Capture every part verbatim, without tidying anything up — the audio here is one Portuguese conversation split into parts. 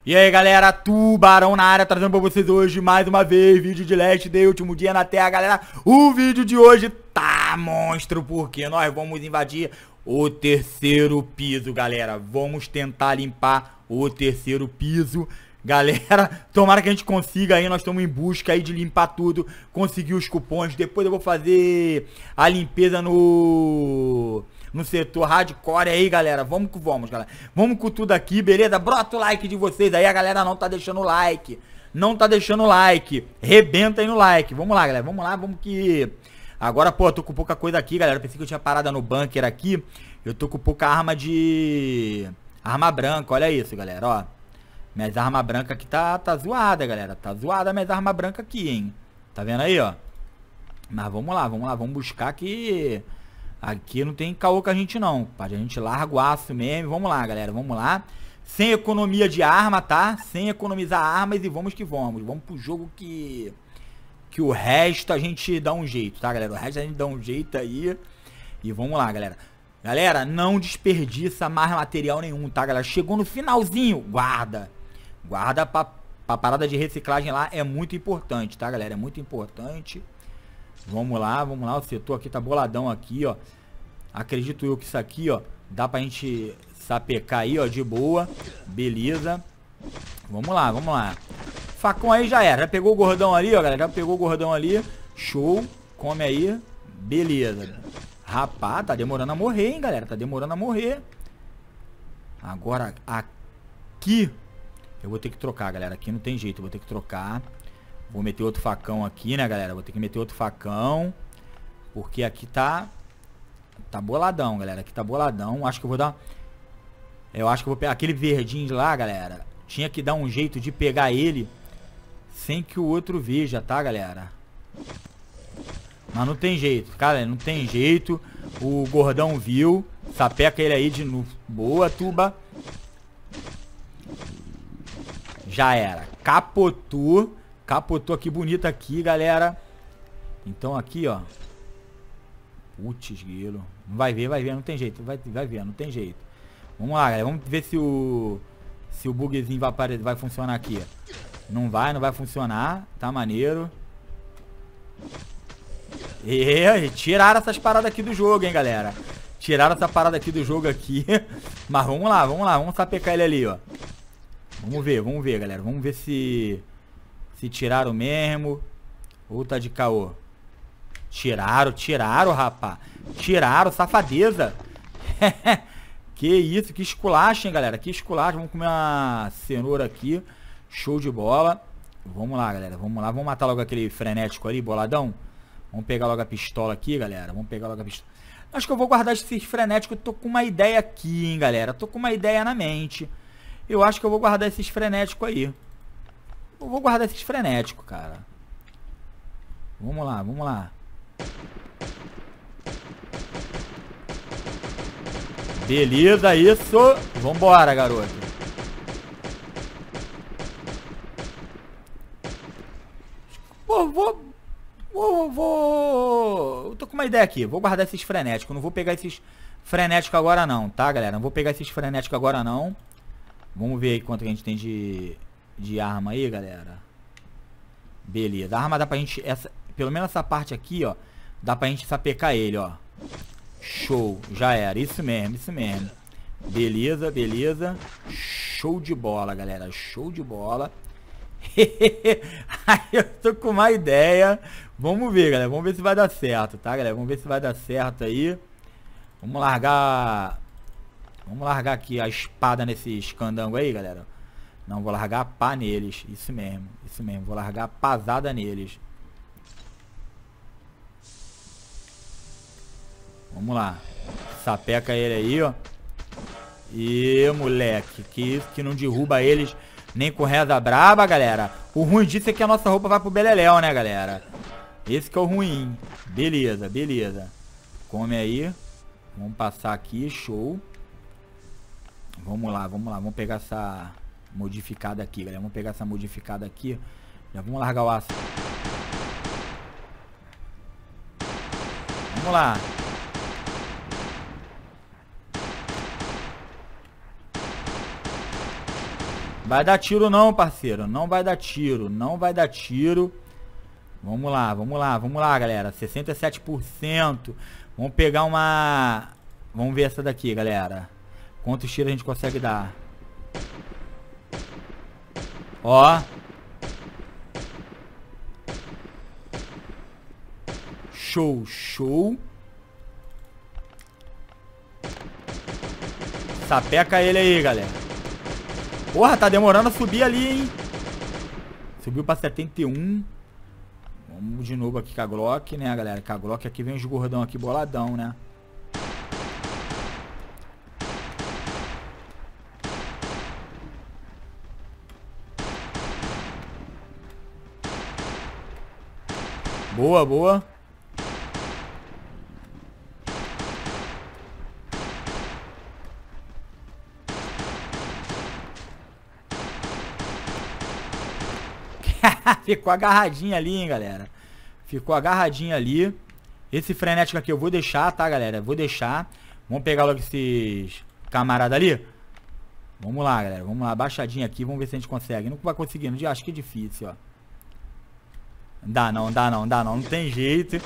E aí galera, Tubarão na área, trazendo pra vocês hoje mais uma vez vídeo de Last Day, último dia na Terra, galera. O vídeo de hoje tá monstro, porque nós vamos invadir o terceiro piso, galera. Vamos tentar limpar o terceiro piso, galera. Tomara que a gente consiga aí, nós estamos em busca aí de limpar tudo, conseguir os cupons. Depois eu vou fazer a limpeza no... no setor hardcore aí, galera. Vamos que vamos, galera. Vamos com tudo aqui, beleza? Brota o like de vocês aí. A galera não tá deixando o like. Não tá deixando o like. Rebenta aí no like. Vamos lá, galera. Vamos lá, vamos que... Agora, pô, tô com pouca coisa aqui, galera. Pensei que eu tinha parada no bunker aqui. Eu tô com pouca arma de... Arma branca, olha isso, galera, ó. Minhas armas brancas aqui tá, tá zoada, galera. Tá zoada minhas armas brancas aqui, hein. Tá vendo aí, ó. Mas vamos lá, vamos lá. Vamos buscar aqui... Aqui não tem caô com a gente não, a gente larga o aço mesmo. Vamos lá, galera, vamos lá. Sem economia de arma, tá? Sem economizar armas e vamos que vamos. Vamos pro jogo que... Que o resto a gente dá um jeito, tá, galera? O resto a gente dá um jeito aí. E vamos lá, galera. Galera, não desperdiça mais material nenhum, tá, galera? Chegou no finalzinho, guarda. Guarda pra, pra parada de reciclagem lá, é muito importante, tá, galera? É muito importante. Vamos lá, vamos lá, o setor aqui tá boladão aqui, ó. Acredito eu que isso aqui, ó, dá pra gente sapecar aí, ó, de boa. Beleza. Vamos lá, vamos lá. Facão aí já era, já pegou o gordão ali, ó, galera. Já pegou o gordão ali. Show, come aí. Beleza. Rapaz, tá demorando a morrer, hein, galera. Tá demorando a morrer. Agora, aqui eu vou ter que trocar, galera. Aqui não tem jeito, eu vou ter que trocar. Vou meter outro facão aqui, né, galera? Vou ter que meter outro facão. Porque aqui tá... Tá boladão, galera. Aqui tá boladão. Acho que eu vou dar... Eu acho que eu vou pegar aquele verdinho de lá, galera. Tinha que dar um jeito de pegar ele sem que o outro veja, tá, galera? Mas não tem jeito, cara. Não tem jeito. O gordão viu. Sapeca ele aí de novo. Boa, tuba. Já era. Capotou. Capotou aqui, bonito aqui, galera. Então aqui, ó. Putz, grilo. Vai ver, vai ver, não tem jeito. Vai, vai ver, não tem jeito. Vamos lá, galera. Vamos ver se o... Se o bugzinho vai, aparecer, vai funcionar aqui. Não vai, não vai funcionar. Tá maneiro. E tiraram essas paradas aqui do jogo, hein, galera. Tiraram essa parada aqui do jogo aqui. Mas vamos lá, vamos lá. Vamos sapecar ele ali, ó. Vamos ver, vamos ver, galera. Vamos ver se... Se tiraram mesmo. Ou tá de caô? Tiraram, tiraram, rapá. Tiraram, safadeza. Que isso, que esculacho, hein, galera. Que esculacho. Vamos comer uma cenoura aqui. Show de bola. Vamos lá, galera. Vamos lá. Vamos matar logo aquele frenético ali, boladão. Vamos pegar logo a pistola aqui, galera. Vamos pegar logo a pistola. Acho que eu vou guardar esses frenéticos. Eu tô com uma ideia aqui, hein, galera. Tô com uma ideia na mente. Eu acho que eu vou guardar esses frenéticos aí. Eu vou guardar esses frenéticos, cara. Vamos lá, vamos lá. Beleza, isso. Vambora, garoto. Pô, vou... Vou... Vou... Eu tô com uma ideia aqui. Vou guardar esses frenéticos. Não vou pegar esses frenéticos agora não, tá, galera? Não vou pegar esses frenéticos agora não. Vamos ver aí quanto que a gente tem de... De arma aí, galera. Beleza. A arma dá pra gente... Essa, pelo menos essa parte aqui, ó. Dá pra gente sapecar ele, ó. Show. Já era. Isso mesmo, isso mesmo. Beleza, beleza. Show de bola, galera. Show de bola. Aí eu tô com uma ideia. Vamos ver, galera. Vamos ver se vai dar certo, tá, galera? Vamos ver se vai dar certo aí. Vamos largar... Vamos largar aqui a espada nesse escandango aí, galera. Não, vou largar a pá neles. Isso mesmo, isso mesmo. Vou largar a pasada neles. Vamos lá. Sapeca ele aí, ó. E moleque, que que não derruba eles nem com reza braba, galera. O ruim disso é que a nossa roupa vai pro beleléu, né, galera? Esse que é o ruim. Beleza, beleza. Come aí. Vamos passar aqui, show. Vamos lá, vamos lá. Vamos pegar essa... modificada aqui, galera. Vamos pegar essa modificada aqui. Já vamos largar o aço. Vamos lá. Vai dar tiro não, parceiro. Não vai dar tiro. Não vai dar tiro. Vamos lá, vamos lá, vamos lá, galera. sessenta e sete por cento. Vamos pegar uma... Vamos ver essa daqui, galera. Quantos tiros a gente consegue dar? Ó. Show, show. Sapeca ele aí, galera. Porra, tá demorando a subir ali, hein? Subiu pra setenta e um. Vamos de novo aqui com a Glock, né, galera? Com a Glock aqui vem os gordão aqui boladão, né? Boa, boa. Ficou agarradinho ali, hein, galera. Ficou agarradinho ali. Esse frenético aqui eu vou deixar, tá, galera? Vou deixar. Vamos pegar logo esses camaradas ali. Vamos lá, galera. Vamos lá, baixadinho aqui. Vamos ver se a gente consegue. Não vai conseguir, não. Acho que é difícil, ó. Dá não, dá não, dá não. Não tem jeito.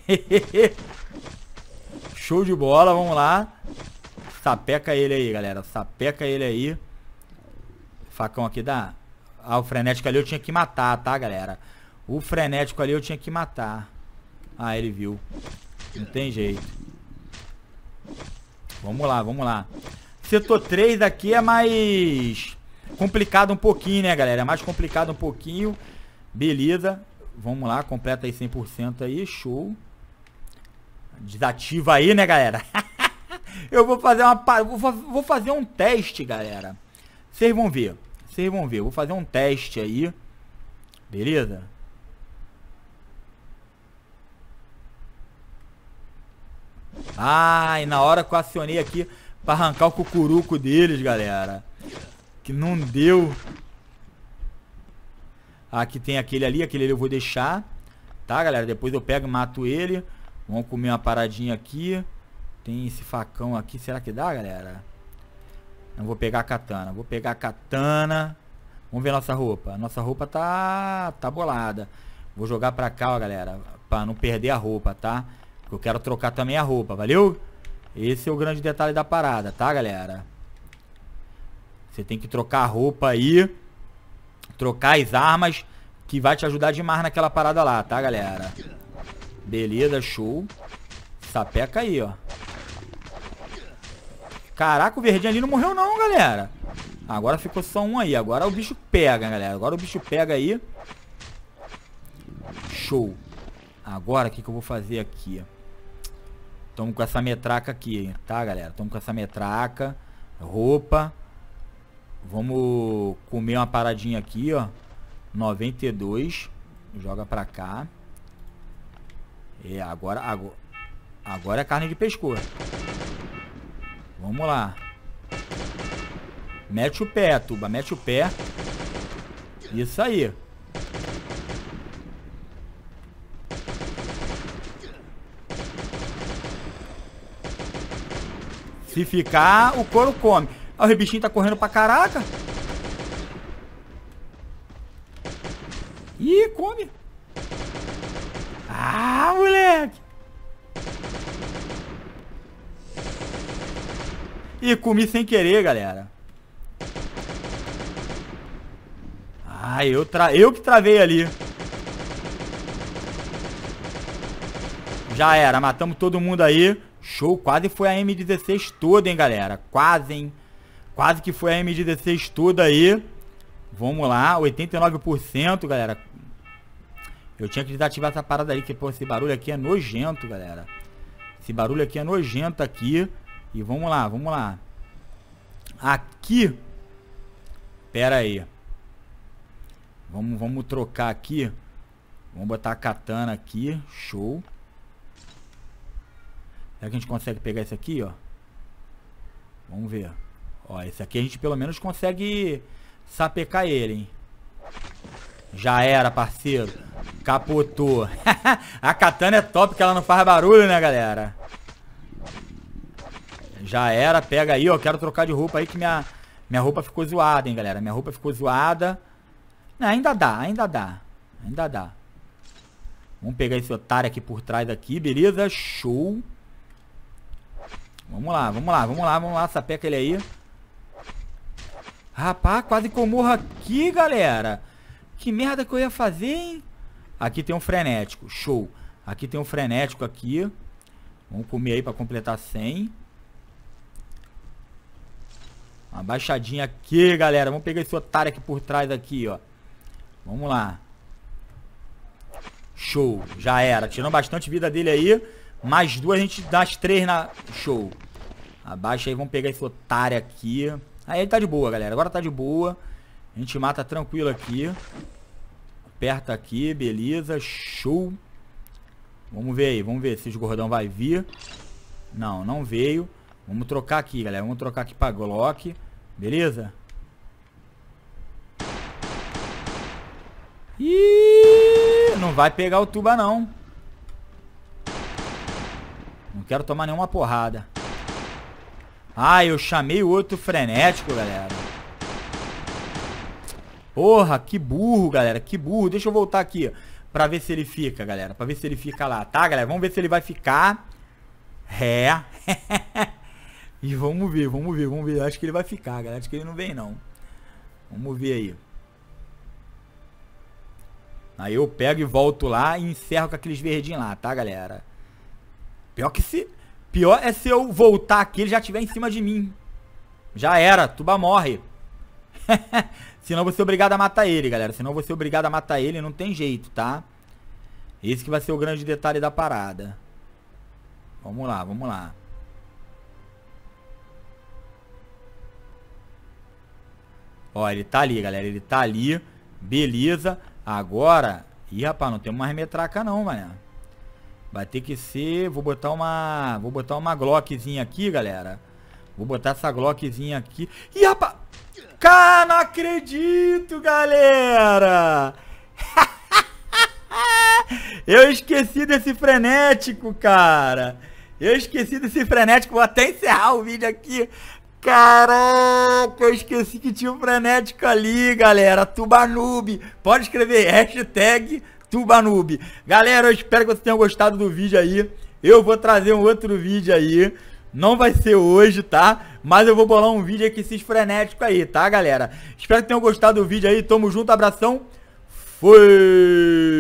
Show de bola, vamos lá. Sapeca ele aí, galera. Sapeca ele aí. Facão aqui dá. Ah, o frenético ali eu tinha que matar, tá, galera? O frenético ali eu tinha que matar. Ah, ele viu. Não tem jeito. Vamos lá, vamos lá. Setor três aqui é mais complicado um pouquinho, né, galera? É mais complicado um pouquinho. Beleza. Vamos lá, completa aí cem por cento aí. Show. Desativa aí, né, galera? Eu vou fazer uma... Vou fazer um teste, galera. Vocês vão ver. Vocês vão ver, vou fazer um teste aí. Beleza? Ah, e na hora que eu acionei aqui pra arrancar o cucuruco deles, galera, que não deu. Aqui tem aquele ali, aquele ali eu vou deixar. Tá, galera? Depois eu pego e mato ele. Vamos comer uma paradinha aqui. Tem esse facão aqui, será que dá, galera? Não vou pegar a katana. Vou pegar a katana. Vamos ver nossa roupa. Nossa roupa tá tá bolada. Vou jogar pra cá, ó, galera. Pra não perder a roupa, tá? Porque eu quero trocar também a roupa, valeu? Esse é o grande detalhe da parada, tá, galera? Você tem que trocar a roupa aí. Trocar as armas. Que vai te ajudar demais naquela parada lá, tá, galera? Beleza, show. Sapeca aí, ó. Caraca, o verdinho ali não morreu não, galera. Agora ficou só um aí. Agora o bicho pega, galera. Agora o bicho pega aí. Show. Agora o que, que eu vou fazer aqui? Tamo com essa metraca aqui, tá, galera? Tamo com essa metraca. Roupa. Vamos comer uma paradinha aqui, ó. noventa e dois. Joga pra cá. É, agora... Agora, agora é carne de pescoço. Vamos lá. Mete o pé, Tuba. Mete o pé. Isso aí. Se ficar, o couro come. Ah, o bichinho tá correndo pra caraca. Ih, come. Ah, moleque. Ih, comi sem querer, galera. Ah, eu, tra... eu que travei ali. Já era, matamos todo mundo aí. Show, quase foi a M dezesseis toda, hein, galera. Quase, hein. Quase que foi a M dezesseis toda aí. Vamos lá, oitenta e nove por cento, galera. Eu tinha que desativar essa parada aí, que pô, esse barulho aqui é nojento, galera. Esse barulho aqui é nojento aqui. E vamos lá, vamos lá. Aqui. Pera aí. Vamos, vamos trocar aqui. Vamos botar a katana aqui. Show. Será que a gente consegue pegar esse aqui, ó? Vamos ver. Ó, esse aqui a gente pelo menos consegue sapecar ele, hein? Já era, parceiro. Capotou. A katana é top, que ela não faz barulho, né, galera? Já era, pega aí, ó. Quero trocar de roupa aí que minha, Minha roupa ficou zoada, hein, galera. Minha roupa ficou zoada. Não, ainda dá, ainda dá. Ainda dá. Vamos pegar esse otário aqui por trás aqui, beleza? Show. Vamos lá, vamos lá, vamos lá, vamos lá. Sapeca ele aí. Rapaz, quase que eu morro aqui, galera. Que merda que eu ia fazer, hein? Aqui tem um frenético, show. Aqui tem um frenético aqui. Vamos comer aí pra completar cem. Uma baixadinha aqui, galera. Vamos pegar esse otário aqui por trás aqui, ó. Vamos lá. Show. Já era. Tirando bastante vida dele aí. Mais duas, a gente dá as três na... Show. Abaixa aí. Vamos pegar esse otário aqui. Aí ele tá de boa, galera. Agora tá de boa. A gente mata tranquilo aqui. Aperta aqui. Beleza. Show. Vamos ver aí. Vamos ver se os gordão vai vir. Não, não veio. Vamos trocar aqui, galera. Vamos trocar aqui pra Glock. Beleza? Ih, não vai pegar o tuba, não. Não quero tomar nenhuma porrada. Ah, eu chamei o outro frenético, galera. Porra, que burro, galera. Que burro. Deixa eu voltar aqui pra ver se ele fica, galera. Pra ver se ele fica lá, tá, galera? Vamos ver se ele vai ficar. É. E vamos ver, vamos ver, vamos ver. Acho que ele vai ficar, galera. Acho que ele não vem, não. Vamos ver aí. Aí eu pego e volto lá e encerro com aqueles verdinhos lá, tá, galera? Pior que se... Pior é se eu voltar aqui e ele já estiver em cima de mim. Já era, tuba morre. Senão eu vou ser obrigado a matar ele, galera. Senão eu vou ser obrigado a matar ele, não tem jeito, tá? Esse que vai ser o grande detalhe da parada. Vamos lá, vamos lá. Ó, ele tá ali, galera. Ele tá ali. Beleza. Agora... Ih, rapaz, não tem mais metraca não, mano. Vai ter que ser... Vou botar uma... Vou botar uma Glockzinha aqui, galera. Vou botar essa Glockzinha aqui. Ih, rapaz... Cara, não acredito, galera. Eu esqueci desse frenético, cara. Eu esqueci desse frenético. Vou até encerrar o vídeo aqui. Caraca, eu esqueci que tinha um frenético ali, galera. Tubanoob. Pode escrever hashtag Tubanoob. Galera, eu espero que vocês tenham gostado do vídeo aí. Eu vou trazer um outro vídeo aí. Não vai ser hoje, tá? Mas eu vou bolar um vídeo aí com esses frenéticos aí, tá, galera? Espero que tenham gostado do vídeo aí. Tamo junto, abração. Fui!